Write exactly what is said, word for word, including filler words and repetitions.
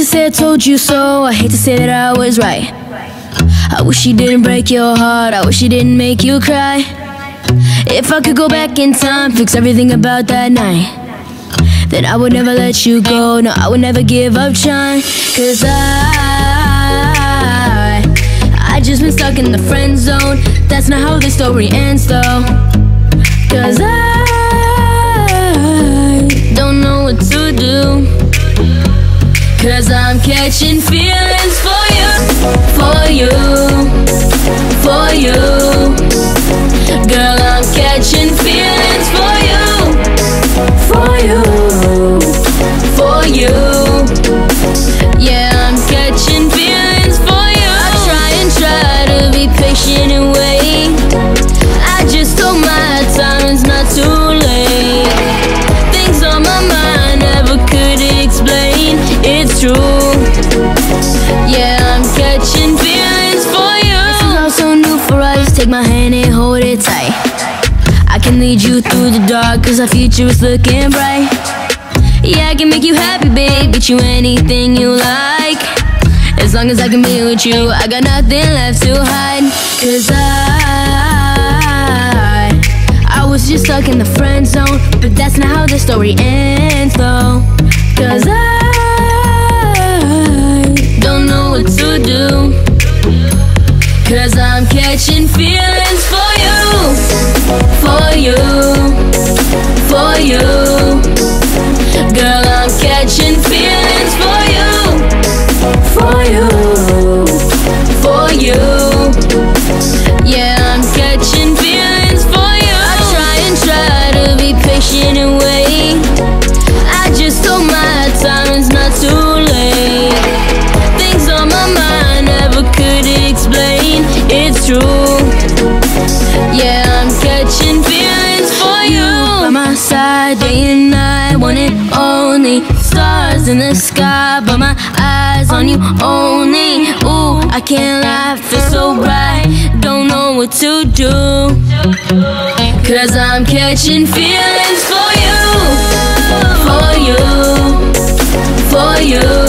say I told you so, I hate to say that I was right. I wish she didn't break your heart, I wish she didn't make you cry. If I could go back in time, fix everything about that night, then I would never let you go, no, I would never give up trying. Cause I, I just been stuck in the friend zone. That's not how the story ends though. Cause I don't know what to do. Cause I'm catching feelings for you, for you, for you. Girl, I'm catching feelings for you, for you, for you. Yeah, I'm catching feelings for you. I try and try to be patient and wait. I just hope my time is not too late. Things on my mind never could explain. It's true. Yeah, I'm catching feelings for you. This is all so new for us. Take my hand and hold it tight. I can lead you through the dark, cause our future is looking bright. Yeah, I can make you happy, babe, get you anything you like. As long as I can be with you, I got nothing left to hide. Cause I, I was just stuck in the friend zone, but that's not how the story ends though. Cause I don't know what to do. Cause I'm catching feelings for you, for you, for you. Girl, I'm catching feelings for you, for you, for you. Yeah, I'm catching feelings for you. I try and try to be patient and wait. I just hope my time is not too late. Things on my mind never could explain. It's true. Yeah, I'm catching feelings for you. By my side, day and night, one and only. Stars in the sky, but my eyes on you only. Ooh, I can't lie, feel so bright. Don't know what to do. Cause I'm catching feelings for you, for you, for you.